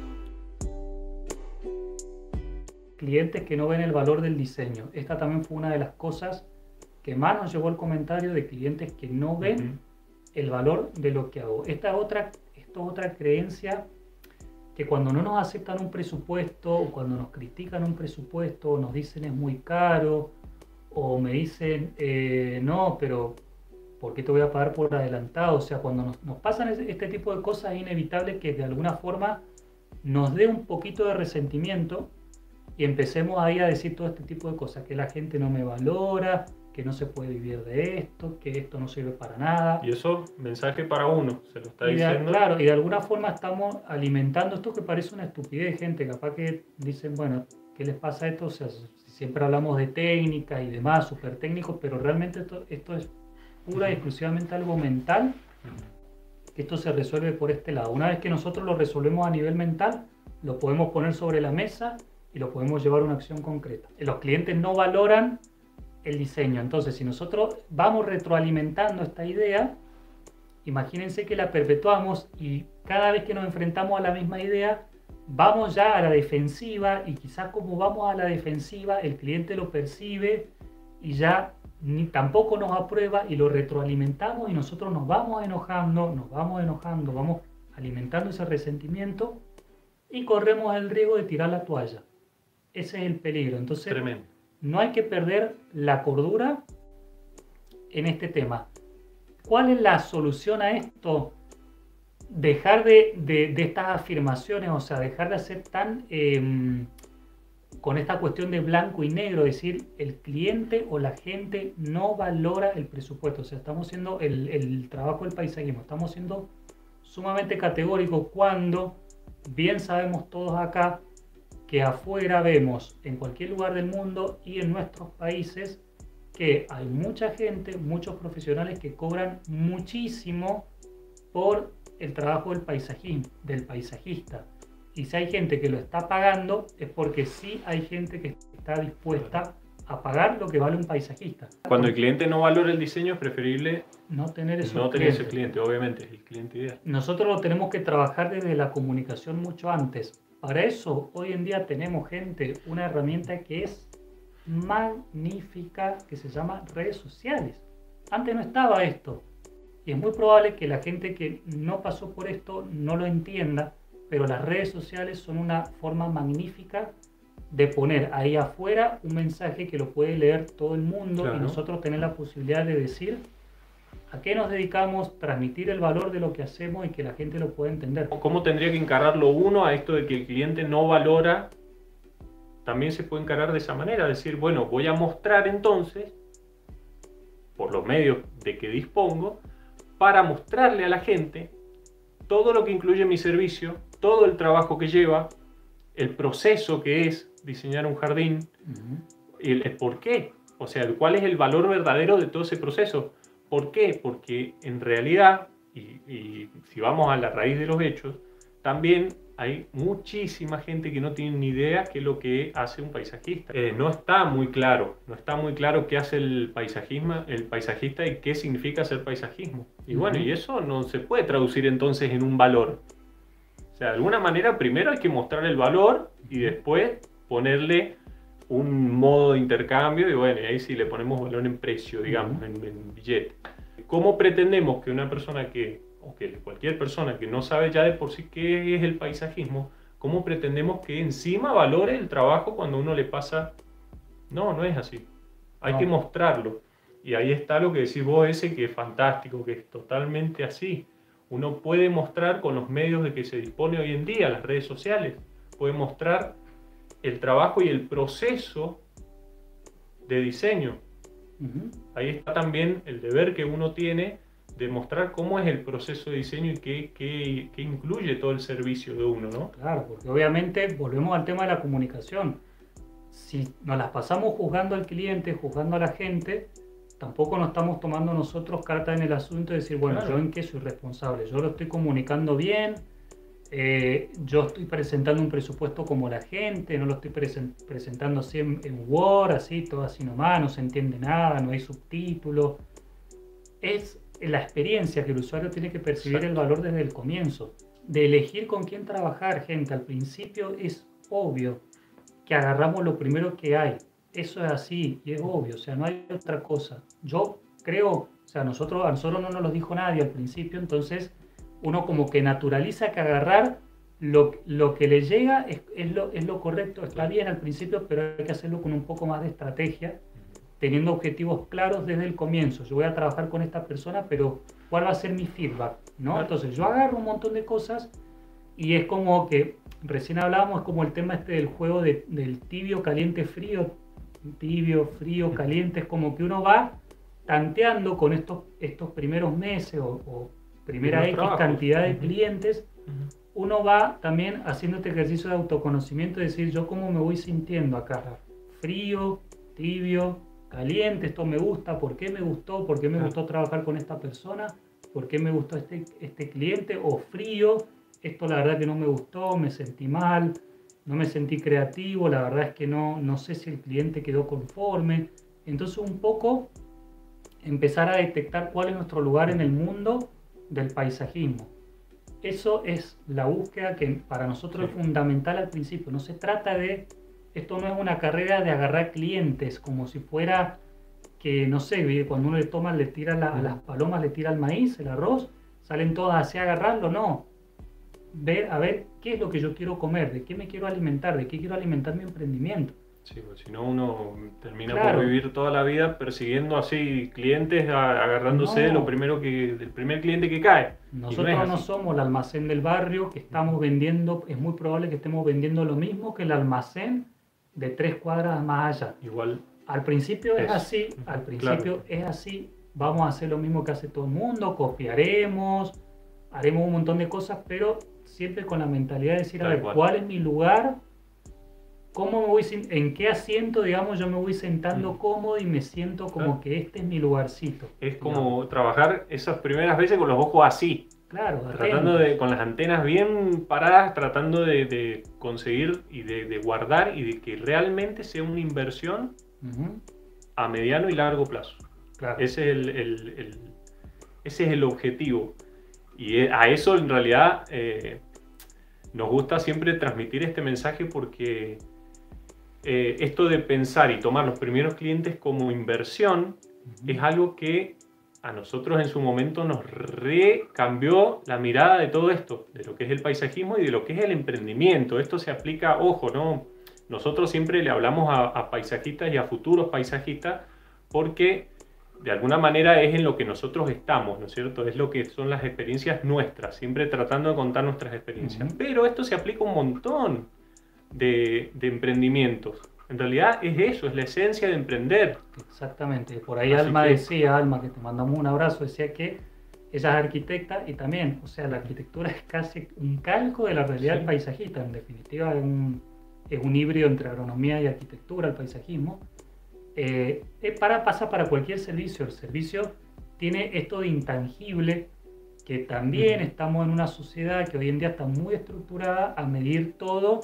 Clientes que no ven el valor del diseño. Esta también fue una de las cosas que más nos llegó el comentario de clientes que no ven el valor de lo que hago. Esto es otra creencia que cuando no nos aceptan un presupuesto o cuando nos critican un presupuesto o nos dicen es muy caro o me dicen no, pero ¿por qué te voy a pagar por adelantado? O sea, cuando nos pasan este tipo de cosas es inevitable que de alguna forma nos dé un poquito de resentimiento y empecemos ahí a decir todo este tipo de cosas, que la gente no me valora, que no se puede vivir de esto, que esto no sirve para nada. Y eso, mensaje para uno, se lo está diciendo. Claro, y de alguna forma estamos alimentando esto que parece una estupidez, gente. Capaz que dicen, bueno, ¿qué les pasa a esto? O sea, siempre hablamos de técnicas y demás, súper técnicos, pero realmente esto es pura y exclusivamente algo mental, que esto se resuelve por este lado. Una vez que nosotros lo resolvemos a nivel mental, lo podemos poner sobre la mesa y lo podemos llevar a una acción concreta. Los clientes no valoran el diseño. Entonces, si nosotros vamos retroalimentando esta idea, imagínense que la perpetuamos y cada vez que nos enfrentamos a la misma idea, vamos ya a la defensiva y quizás como vamos a la defensiva, el cliente lo percibe y ya tampoco nos aprueba y lo retroalimentamos y nosotros nos vamos enojando, vamos alimentando ese resentimiento y corremos el riesgo de tirar la toalla. Ese es el peligro. Entonces, Tremendo. no hay que perder la cordura en este tema. ¿Cuál es la solución a esto? Dejar de estas afirmaciones, o sea, dejar de hacer tan con esta cuestión de blanco y negro, decir el cliente o la gente no valora el presupuesto. O sea, estamos haciendo el trabajo del paisajismo, estamos siendo sumamente categóricos cuando bien sabemos todos acá que afuera vemos en cualquier lugar del mundo y en nuestros países que hay mucha gente, muchos profesionales que cobran muchísimo por el trabajo del paisajista. Y si hay gente que lo está pagando, es porque sí hay gente que está dispuesta a pagar lo que vale un paisajista. Cuando el cliente no valora el diseño, es preferible no tener ese cliente, obviamente, es el cliente ideal. Nosotros lo tenemos que trabajar desde la comunicación mucho antes. Para eso, hoy en día tenemos una herramienta que es magnífica, que se llama redes sociales. Antes no estaba esto. Y es muy probable que la gente que no pasó por esto no lo entienda, pero las redes sociales son una forma magnífica de poner ahí afuera un mensaje que lo puede leer todo el mundo, claro. Y nosotros tener la posibilidad de decir a qué nos dedicamos, transmitir el valor de lo que hacemos y que la gente lo pueda entender. ¿Cómo tendría que encararlo uno a esto de que el cliente no valora? También se puede encarar de esa manera, decir, bueno, voy a mostrar entonces, por los medios de que dispongo, para mostrarle a la gente todo lo que incluye mi servicio, todo el trabajo que lleva, el proceso que es diseñar un jardín, el por qué, o sea, cuál es el valor verdadero de todo ese proceso. ¿Por qué? Porque en realidad, y si vamos a la raíz de los hechos, también hay muchísima gente que no tiene ni idea qué es lo que hace un paisajista. No está muy claro qué hace el paisajista y qué significa hacer paisajismo. Y bueno, y eso no se puede traducir entonces en un valor. O sea, de alguna manera primero hay que mostrar el valor y después ponerle un modo de intercambio y bueno, y ahí sí le ponemos valor en precio, digamos, en billete. ¿Cómo pretendemos que una persona o que cualquier persona que no sabe ya de por sí qué es el paisajismo, cómo pretendemos que encima valore el trabajo cuando uno le pasa? No es así. Hay que mostrarlo. Y ahí está lo que decís vos, ese que es fantástico, que es totalmente así. Uno puede mostrar con los medios de que se dispone hoy en día, las redes sociales, puede mostrar el trabajo y el proceso de diseño. Ahí está también el deber que uno tiene de mostrar cómo es el proceso de diseño y qué incluye todo el servicio de uno, ¿no? Claro, porque obviamente volvemos al tema de la comunicación. Si nos las pasamos juzgando al cliente, juzgando a la gente, tampoco nos estamos tomando nosotros carta en el asunto de decir, bueno, claro, ¿yo en qué soy responsable? Yo lo estoy comunicando bien, yo estoy presentando un presupuesto como la gente, no lo estoy presentando así en Word, así, todo así nomás, no se entiende nada, no hay subtítulos. Es la experiencia que el usuario tiene que percibir. Exacto. El valor desde el comienzo. De elegir con quién trabajar, gente. Al principio es obvio que agarramos lo primero que hay. Eso es así y es obvio, o sea, no hay otra cosa. Yo creo, o sea, a nosotros no nos lo dijo nadie al principio, entonces uno como que naturaliza que agarrar lo que le llega es lo correcto, está bien al principio, pero hay que hacerlo con un poco más de estrategia, teniendo objetivos claros desde el comienzo. Yo voy a trabajar con esta persona, pero ¿cuál va a ser mi feedback? ¿No? Entonces yo agarro un montón de cosas y es como que, recién hablábamos, es como el tema del juego del tibio, caliente, frío. Tibio, frío, caliente, es como que uno va tanteando con estos primeros meses o primera X cantidad de clientes, uno va también haciendo este ejercicio de autoconocimiento, de decir yo cómo me voy sintiendo acá, frío, tibio, caliente, esto me gusta, ¿por qué me gustó? ¿Por qué me gustó trabajar con esta persona? ¿Por qué me gustó este cliente? O frío, esto la verdad que no me gustó, me sentí mal, no me sentí creativo, la verdad es que no sé si el cliente quedó conforme. Entonces un poco empezar a detectar cuál es nuestro lugar en el mundo del paisajismo. Eso es la búsqueda que para nosotros es fundamental al principio. No se trata esto no es una carrera de agarrar clientes como si fuera que, no sé, cuando uno le tira a las palomas, le tira el maíz, el arroz, salen todas así a agarrarlo, no. A ver qué es lo que yo quiero comer, de qué me quiero alimentar, de qué quiero alimentar mi emprendimiento. Sí, pues si no uno termina Claro, por vivir toda la vida persiguiendo así clientes, agarrándose de lo no, primero del primer cliente que cae. Y no es nosotros no así. somos el almacén del barrio que estamos vendiendo, es muy probable que estemos vendiendo lo mismo que el almacén de 3 cuadras más allá. Igual Al principio es es. así, al Claro, principio es así, vamos a hacer lo mismo que hace todo el mundo, copiaremos, haremos un montón de cosas, pero siempre con la mentalidad de decir, a tal ver, cual. ¿cuál es mi lugar? ¿Cómo me voy, en qué asiento, digamos, yo me voy Mm, sentando cómodo y me siento como claro. que este es mi lugarcito, Es digamos? como trabajar esas primeras veces con los ojos así, Claro, tratando de, atentos. con las antenas bien paradas, tratando de conseguir y de guardar y de que realmente sea una inversión Ujú, a mediano y largo plazo. claro, Ese es ese es el objetivo. Y a eso en realidad nos gusta siempre transmitir este mensaje porque esto de pensar y tomar los primeros clientes como inversión ujú, es algo que a nosotros en su momento nos recambió la mirada de todo esto, de lo que es el paisajismo y de lo que es el emprendimiento. Esto se aplica, ojo, ¿no? Nosotros siempre le hablamos a paisajistas y a futuros paisajistas porque de alguna manera es en lo que nosotros estamos, ¿no es cierto? Es lo que son las experiencias nuestras, siempre tratando de contar nuestras experiencias. ujú. Pero esto se aplica un montón de emprendimientos. En realidad es eso, es la esencia de emprender. Exactamente. Por ahí Así Alma que, decía, Alma, que te mandamos un abrazo, decía que ella es arquitecta y también, o sea, la ujú, arquitectura es casi un calco de la realidad del sí, paisajista. En definitiva, es un híbrido entre agronomía y arquitectura, el paisajismo. Pasa para cualquier servicio. El servicio tiene esto de intangible, que también ujú, estamos en una sociedad que hoy en día está muy estructurada a medir todo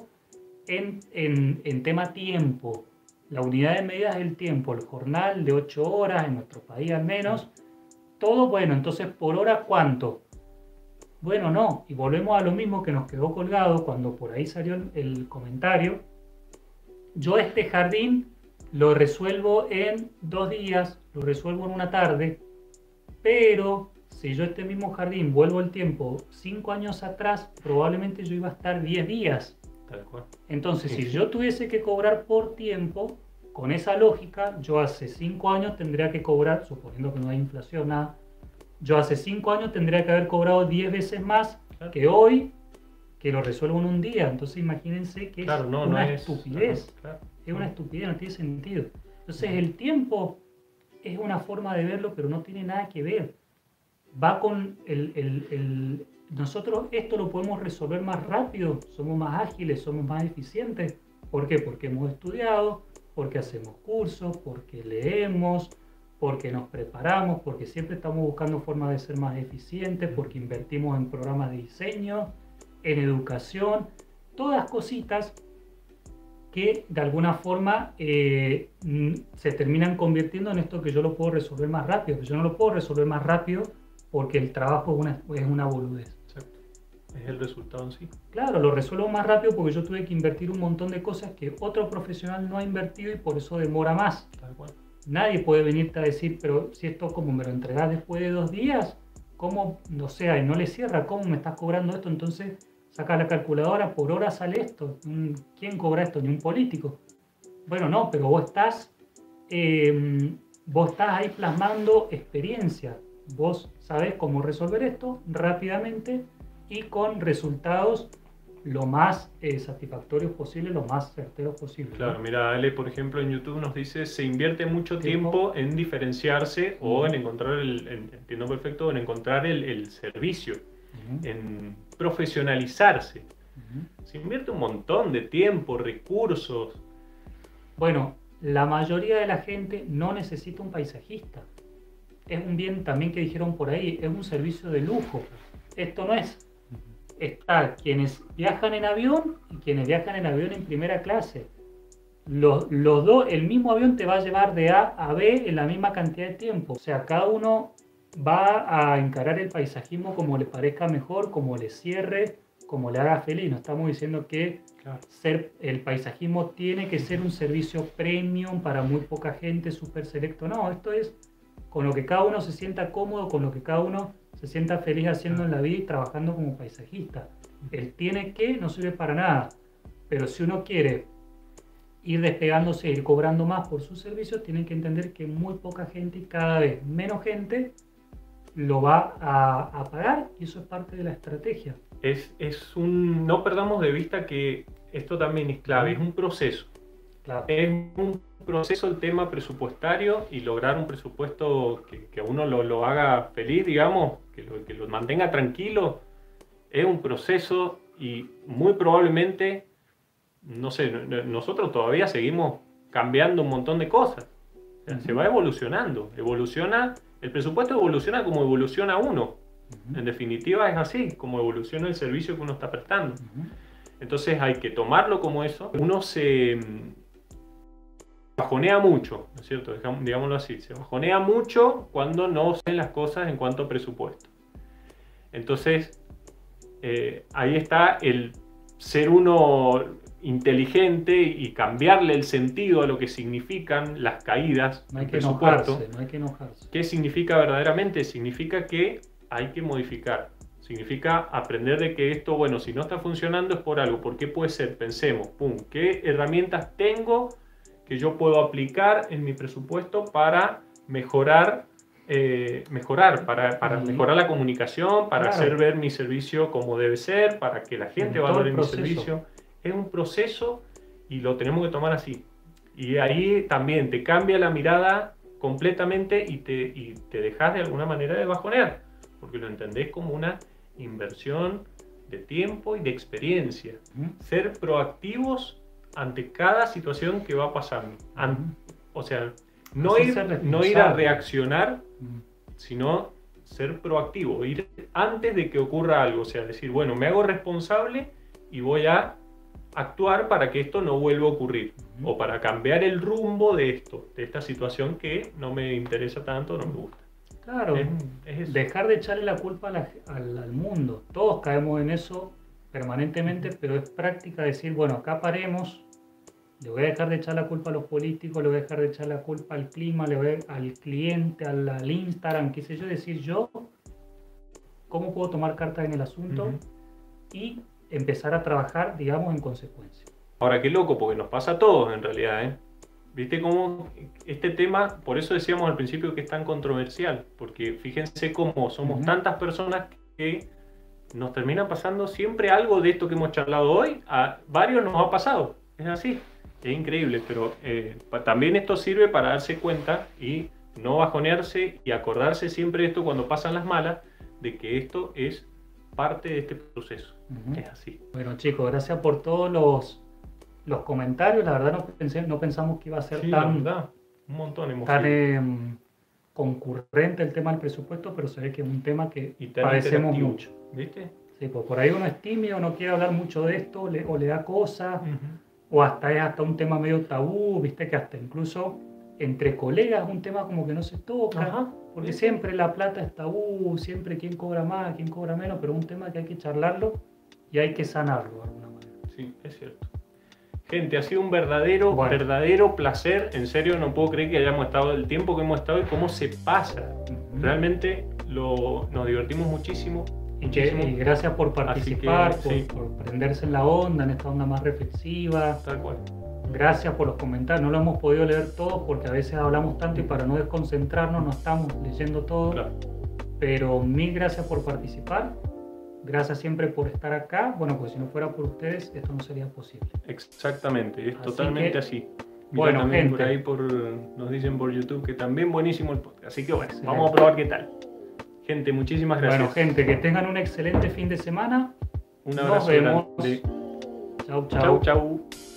en tema tiempo. La unidad de medida es el tiempo, el jornal de 8 horas, en nuestro país al claro, menos. Todo bueno, entonces por hora cuánto. Bueno, no, y volvemos a lo mismo que nos quedó colgado cuando por ahí salió el comentario. Yo este jardín lo resuelvo en 2 días, lo resuelvo en una tarde, pero si yo este mismo jardín vuelvo el tiempo 5 años atrás, probablemente yo iba a estar 10 días. tal cual. Entonces, Y si sí, yo tuviese que cobrar por tiempo, con esa lógica, yo hace 5 años tendría que cobrar, suponiendo que no hay inflación, nada, yo hace 5 años tendría que haber cobrado 10 veces más claro, que hoy, que lo resuelvo en un día. Entonces, imagínense que es claro, no, no una es, ajá, estupidez. claro, Es una no, estupidez, no tiene sentido. Entonces, ujú, el tiempo es una forma de verlo, pero no tiene nada que ver. Va con nosotros esto lo podemos resolver más rápido, somos más ágiles, somos más eficientes. ¿Por qué? Porque hemos estudiado, porque hacemos cursos, porque leemos, porque nos preparamos, porque siempre estamos buscando formas de ser más eficientes, porque invertimos en programas de diseño, en educación, todas cositas que de alguna forma se terminan convirtiendo en esto que yo lo puedo resolver más rápido. Yo no lo puedo resolver más rápido porque el trabajo es una boludez. exacto. Es el resultado en sí, Claro, lo resuelvo más rápido porque yo tuve que invertir un montón de cosas que otro profesional no ha invertido y por eso demora más. tal cual. Nadie puede venirte a decir, pero si esto como me lo entregás después de 2 días, ¿cómo? No sé, no le cierra, ¿cómo me estás cobrando esto? Entonces saca la calculadora, por hora sale esto. ¿Quién cobra esto? Ni un político. Bueno, no, pero vos estás ahí plasmando experiencia. Vos sabés cómo resolver esto rápidamente y con resultados lo más satisfactorios posible, lo más certeros posible, Claro, ¿no? mira, Ale, por ejemplo, en YouTube nos dice, se invierte mucho Tiempo. tiempo en diferenciarse o en Ujú, encontrar entiendo perfecto, en encontrar el servicio, ujú, en profesionalizarse. ujú. Se invierte un montón de tiempo, recursos. Bueno, la mayoría de la gente no necesita un paisajista. Es un bien también que dijeron por ahí, es un servicio de lujo. Esto no es. Está quienes viajan en avión y quienes viajan en avión en primera clase. Los dos, el mismo avión te va a llevar de A a B en la misma cantidad de tiempo. O sea, cada uno va a encarar el paisajismo como le parezca mejor, como le cierre, como le haga feliz. No estamos diciendo que Claro. el paisajismo tiene que ser un servicio premium para muy poca gente, súper selecto. No, esto es con lo que cada uno se sienta cómodo, con lo que cada uno se sienta feliz haciendo Claro. en la vida y trabajando como paisajista. El tiene que no sirve para nada, pero si uno quiere ir despegándose, ir cobrando más por sus servicios, tienen que entender que muy poca gente y cada vez menos gente lo va a pagar, y eso es parte de la estrategia. No perdamos de vista que esto también es clave, es un proceso. Claro. Es un proceso el tema presupuestario, y lograr un presupuesto que a uno lo haga feliz, digamos, que lo mantenga tranquilo, es un proceso, y muy probablemente, no sé, nosotros todavía seguimos cambiando un montón de cosas. O sea, se va evolucionando, el presupuesto evoluciona como evoluciona uno. En definitiva es así, como evoluciona el servicio que uno está prestando. Entonces hay que tomarlo como eso. Uno se bajonea mucho, ¿no es cierto? Digámoslo así, se bajonea mucho cuando no hacen las cosas en cuanto a presupuesto. Entonces, ahí está el ser uno inteligente y cambiarle el sentido a lo que significan las caídas No hay en que presupuesto. enojarse, no hay que enojarse. ¿Qué significa verdaderamente? Significa que hay que modificar. Significa aprender de que esto, bueno, si no está funcionando es por algo. ¿Por qué puede ser? Pensemos, ¿qué herramientas tengo que yo puedo aplicar en mi presupuesto para mejorar, para mejorar la comunicación, para hacer ver mi servicio como debe ser, para que la gente valore mi servicio? Es un proceso y lo tenemos que tomar así. Y ahí también te cambia la mirada completamente y te dejas de alguna manera de bajonear, porque lo entendés como una inversión de tiempo y de experiencia. Ser proactivos ante cada situación que va pasando. O sea, no ir a reaccionar, sino ser proactivo, ir antes de que ocurra algo. O sea, decir, bueno, me hago responsable y voy a actuar para que esto no vuelva a ocurrir, o para cambiar el rumbo de esta situación que no me interesa tanto, no me gusta. Claro, es dejar de echarle la culpa al mundo. Todos caemos en eso permanentemente, pero es práctica decir, bueno, acá paremos, le voy a dejar de echar la culpa a los políticos, le voy a dejar de echar la culpa al clima, al cliente, al Instagram, qué sé yo, decir yo, ¿cómo puedo tomar cartas en el asunto? Y empezar a trabajar, digamos, en consecuencia. Ahora, qué loco, porque nos pasa a todos en realidad, ¿eh? ¿Viste cómo este tema, por eso decíamos al principio que es tan controversial? Porque fíjense cómo somos tantas personas que nos termina pasando siempre algo de esto que hemos charlado hoy. A varios nos ha pasado, es así, es increíble, pero también esto sirve para darse cuenta y no bajonearse, y acordarse siempre de esto cuando pasan las malas, de que esto es parte de este proceso. Es así. Bueno, chicos, gracias por todos los comentarios. La verdad no pensamos que iba a ser un montón tan concurrente el tema del presupuesto, pero se ve que es un tema que padecemos mucho. ¿Viste? Sí, pues por ahí uno es tímido, no quiere hablar mucho de esto, o le da cosas, o es hasta un tema medio tabú, viste, que hasta incluso entre colegas es un tema como que no se toca, porque siempre la plata es tabú, siempre quién cobra más, quién cobra menos, pero es un tema que hay que charlarlo y hay que sanarlo de alguna manera. Sí, es cierto. Gente, ha sido un verdadero placer. En serio, no puedo creer que hayamos estado el tiempo que hemos estado y cómo se pasa. Realmente nos divertimos muchísimo. Y gracias por participar, por prenderse en la onda, en esta onda más reflexiva. Tal cual. Gracias por los comentarios. No lo hemos podido leer todos porque a veces hablamos tanto y para no desconcentrarnos no estamos leyendo todo. Claro. Pero mil gracias por participar. Gracias siempre por estar acá. Bueno, pues si no fuera por ustedes, esto no sería posible. Exactamente, es totalmente así. Bueno, también gente. Por ahí nos dicen por YouTube que también buenísimo el podcast. Así que bueno, excelente. Vamos a probar qué tal. Gente, muchísimas gracias. Bueno, gente, que tengan un excelente fin de semana. Un abrazo Nos vemos. grande. Chau, chau. Chau.